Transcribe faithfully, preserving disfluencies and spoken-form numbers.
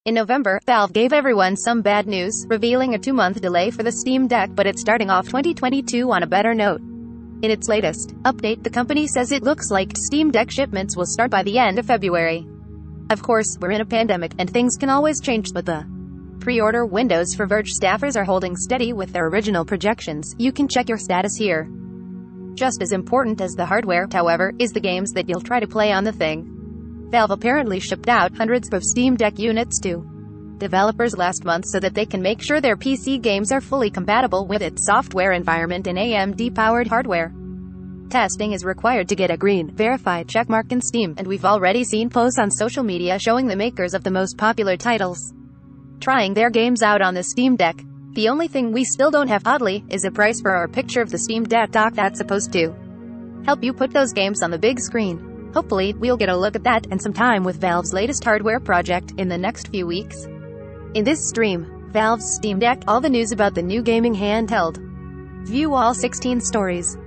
In November, Valve gave everyone some bad news, revealing a two-month delay for the Steam Deck, but it's starting off twenty twenty-two on a better note. In its latest update, the company says it looks like Steam Deck shipments will start by the end of February. Of course, we're in a pandemic, and things can always change, but the pre-order windows for Verge staffers are holding steady with their original projections. You can check your status here. Just as important as the hardware, however, is the games that you'll try to play on the thing. Valve apparently shipped out hundreds of Steam Deck units to developers last month so that they can make sure their P C games are fully compatible with its software environment and A M D-powered hardware. Testing is required to get a green, verified checkmark in Steam, and we've already seen posts on social media showing the makers of the most popular titles trying their games out on the Steam Deck. The only thing we still don't have, oddly, is a price for our picture of the Steam Deck dock that's supposed to help you put those games on the big screen. Hopefully, we'll get a look at that and some time with Valve's latest hardware project in the next few weeks. In this stream, Valve's Steam Deck, all the news about the new gaming handheld. View all sixteen stories.